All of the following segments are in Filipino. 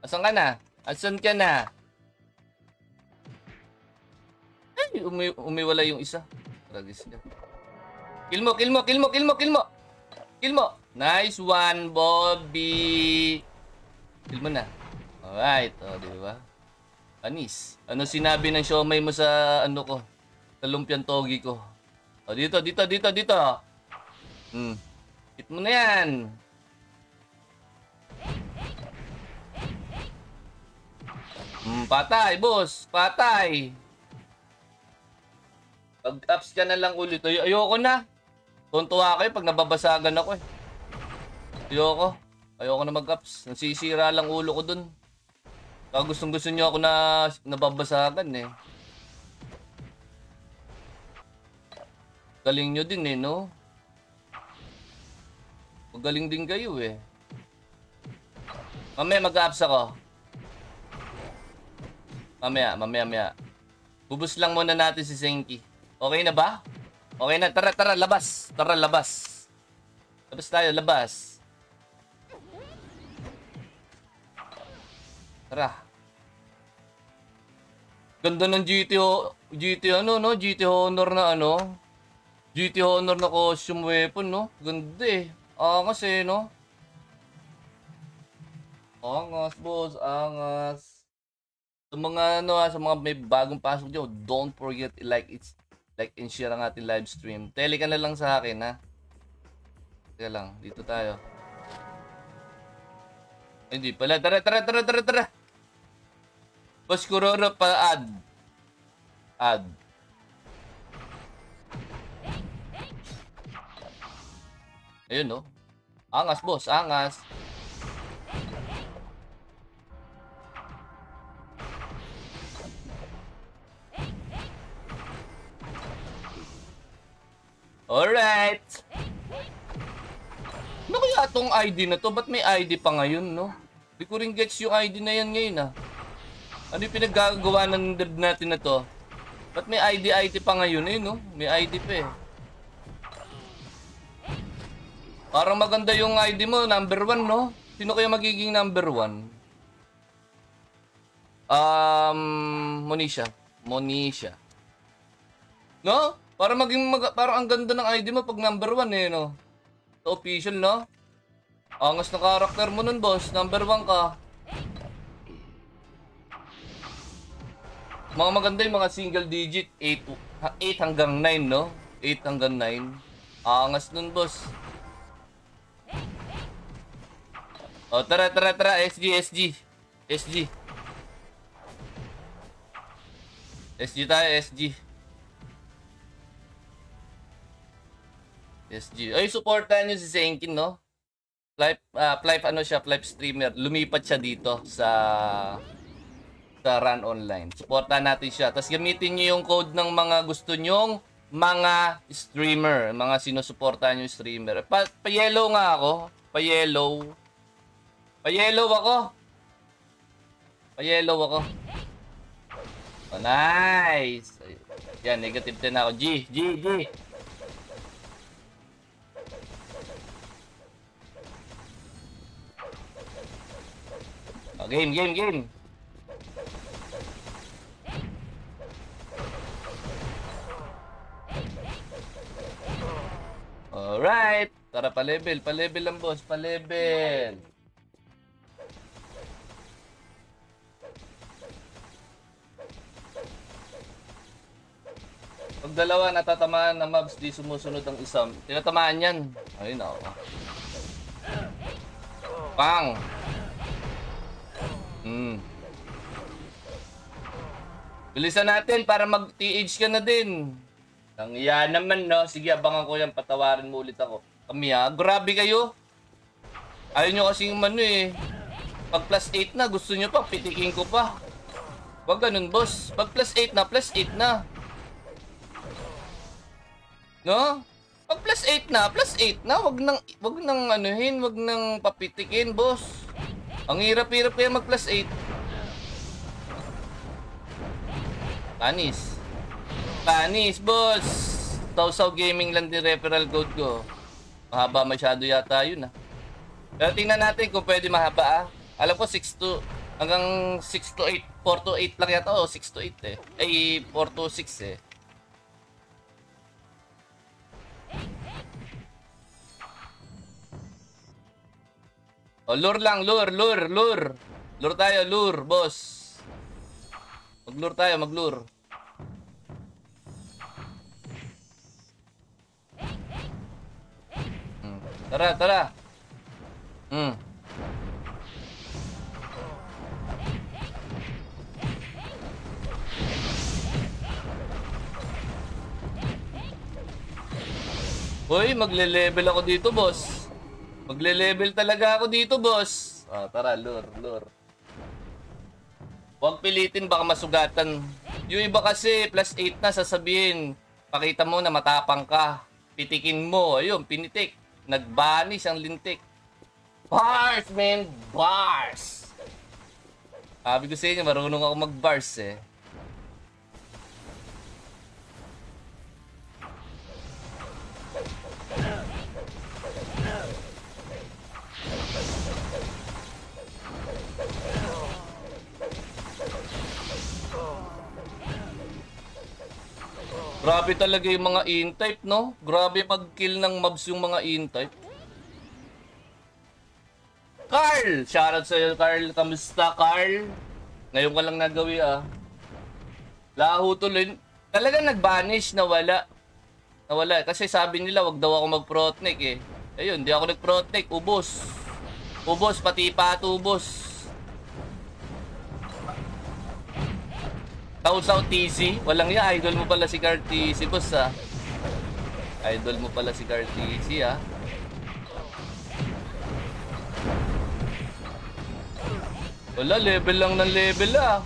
Asan ka na? Asan ka na? Ay, umiwala yung isa. Tragis ka. Kill mo, kill mo, kill mo, kill mo, kill mo. Kill mo. Nice one, Bobby. Kill mo na. Alright. O, di ba? Anis. Ano sinabi ng siomay mo sa ano ko? Sa lumpiang togi ko. O, dito, dito, dito, dito. Hit mo na yan. Patay, boss. Patay. Pag-ups ka na lang ulit. Ayoko na. Tuntua kayo pag nababasagan ako eh. Ayoko. Ayoko na mag-ups. Nasisira lang ulo ko dun. Kaya gustong-gusto nyo ako na nababasagan eh. Galing nyo din eh, no? Magaling din kayo eh. Mamaya mag-ups ako. Mamaya. Bubus lang muna natin si Senki. Okay na ba? Okay na. Tara, labas. Tara, labas. Labas tayo, labas. Tara. Ganda ng GT ano, no? GT Honor na ano? GT Honor na costume weapon, no? Ganda eh. Angas eh, no? Angas, boss. Angas. Sa mga ano, sa mga may bagong pasok dyan, don't forget like and share ang ating live stream. Tele ka na lang sa akin, ha? Teka lang, dito tayo. Hindi pala. Tara. Boss Kuroro pa add. Ayun, no? Angas, boss. Angas. Alright. Ano kaya itong ID na to? Ba't may ID pa ngayon, no? Di ko rin gets yung ID na yan ngayon, ah. Ano yung pinaggagawa ng dev natin na to? Ba't may ID pa ngayon, eh, no? May ID pa, eh. Parang maganda yung ID mo, number 1, no? Sino kaya magiging number 1? Monisha. No? Parang ang ganda ng ID mo pag number 1 eh, no? Sa official, no? Angas na karakter mo nun, boss. Number 1 ka. Mga maganda yung mga single digit. 8 hanggang 9, no? 8 hanggang 9. Angas nun, boss. O, tara. SG tayo, SG. Ay, supportan nyo si Senkin, no? Live streamer. Lumipat siya dito sa Run Online. Supportan natin siya. Tapos gamitin nyo yung code ng mga gusto nyong mga streamer. Mga sinusuportahan yung streamer. Pa-yellow nga ako. Pa-yellow ako. Oh, nice. Yan, negative 10 ako. G. Oh, game. Alright. Tara, pa-level lang, boss. Pa-level. Pag dalawa natatamaan na mobs, di sumusunod ang isang. Tinatamaan yan. Ayun ako. Pang! Bilisan natin para mag-TH ka na din. Nangya naman, no? Sige, abangan ko yan. Patawarin mo ulit ako. Kami, ha? Grabe kayo. Ayaw nyo kasing mano, eh. Pag plus 8 na, gusto nyo pa, pitikin ko pa. Wag ganun, boss. Pag plus 8 na. No? Pag plus 8 na. Wag nang anuhin, wag nang papitikin, boss. Ang hirap-hirap kaya mag plus 8. Panis, boss. Tawsaw Gaming lang din referral code ko. Mahaba masyado yata yun, ah. Pero tingnan natin kung pwede mahaba, ah. Alam ko 6 to Hanggang 6 to 8, 4 to 8 lang yata. O, 6 to 8 eh. Ay, 4 to 6 eh. O, lure lang, lure. Lure tayo, lure, boss. Mag-lure tayo, mag-lure. Tara. Hoy, magle-level ako dito, boss. Magle-level talaga ako dito, boss. Tara, lure. Huwag pilitin, baka masugatan. Yung iba kasi, +8 na, sasabihin. Pakita mo na matapang ka. Pitikin mo. Ayun, pinitik. Nag-vanish ang lintik. Bars, man! Bars! Sabi ko sa inyo, marunong ako mag-bars eh. Grabe talaga yung mga in-type, no? Grabe mag-kill ng mobs yung mga in-type. Carl! Shoutout sa'yo, Carl. Kamusta, Carl? Ngayon ka lang nagawi, ah. Laho tuloy. Talaga nag-vanish, nawala. Kasi sabi nila, wag daw ako mag-protect, eh. Ayun, di ako nag-protect. Ubos, pati patubos. South TC, walang ya, idol mo pala si Carl TC, boss ah. Idol mo pala si Carl TC ah. Wala, level lang ng level ah.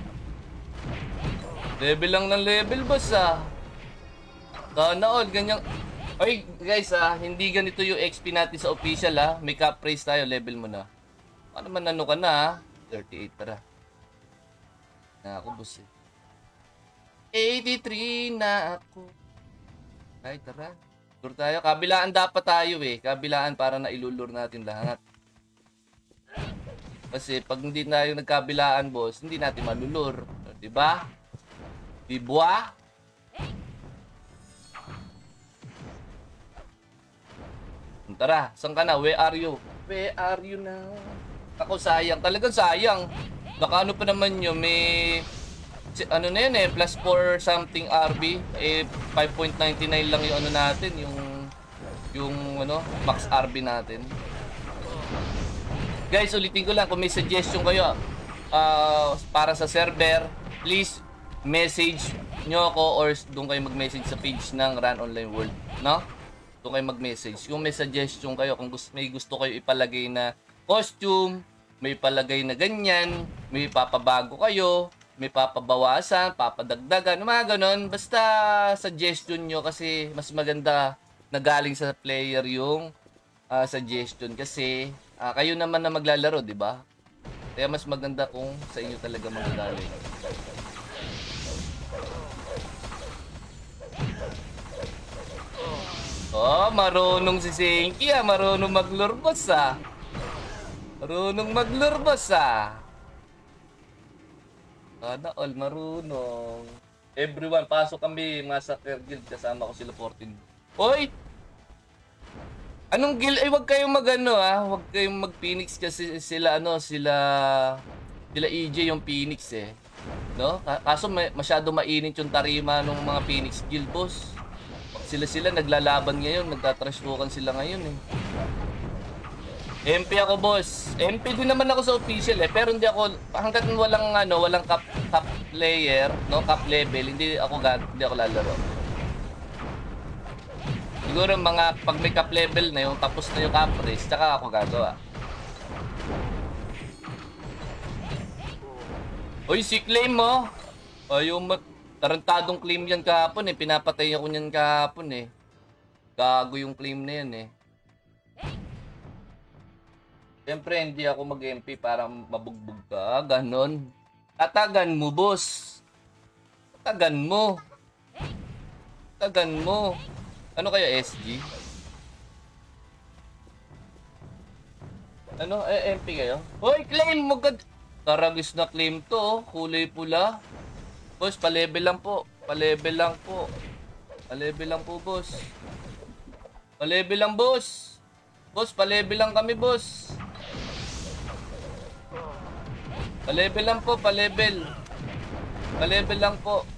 Level lang ng level, boss ah. Sana all, ganyan. Oy guys ah, hindi ganito yung XP natin sa official ah. May cap praise tayo, level mo na. Ano man ano ka na ah. 38, tara. Na ako, boss eh. 83 na ako. Ay, tara. Lure tayo. Kabilaan dapat tayo eh. Kabilaan para na ilulure natin lahat. Kasi pag hindi tayo nagkabilaan, boss, hindi natin malulure. Diba? Diba? Tara, saan ka na? Where are you? Where are you now? Ako sayang. Talagang sayang. Nakano pa naman yun. May... ano na yun eh, +4 something RB, eh 5.99 lang yung ano natin, yung ano, max RB natin. Guys, ulitin ko lang, kung may suggestion kayo para sa server, please message nyo ako or doon kayo mag-message sa page ng Run Online World, no? Doon kayo mag-message. Kung may suggestion kayo, kung may gusto kayo ipalagay na costume, may palagay na ganyan, may papabago kayo, may papabawasan, papadagdagan, mga ganon. Basta suggestion nyo kasi mas maganda na galing sa player yung suggestion kasi kayo naman na maglalaro, di ba? Kaya mas maganda kung sa inyo talaga magagaling. Oh, marunong si Senki ah. Marunong maglurbos ah. Marunong maglurbos ah. Sana all marunong. Everyone, pasok kami mga soccer guild. Kasama ko sila 14. Hoy! Anong guild? Ay, wag kayong magano ah. Wag kayong mag-Phoenix kasi sila ano, sila EJ yung Phoenix eh. No? Kaso masyado mainit yung tarima ng mga Phoenix guild, boss. Sila naglalaban ngayon, nagtatrash talkan sila ngayon eh. MP ako, boss. MP din naman ako sa official eh, pero hindi ako hangga't walang cap player, no, cap level, hindi ako lalaro. Siguro mga pag may cap level na yung tapos na yung cap race, tsaka ako gagawa. Oy, si claim mo. Yung tarantadong claim yan kahapon eh, pinapatay ako niyan kahapon eh. Gago yung claim na yan eh. Siyempre, hindi ako mag-MP para mabugbog ka. Ganon. Tatagan mo, boss. Tatagan mo. Tatagan mo. Ano kaya SG? Ano? MP kayo? Hoy, claim mo. Taragis na claim to, oh. Kulay pula. Boss, pa-level lang po. Pa-level lang po. Pa-level lang po, boss. Pa-level lang, boss. Boss, pa-level lang kami, boss. Pa-level lang po, pa-level. Pa-level lang po.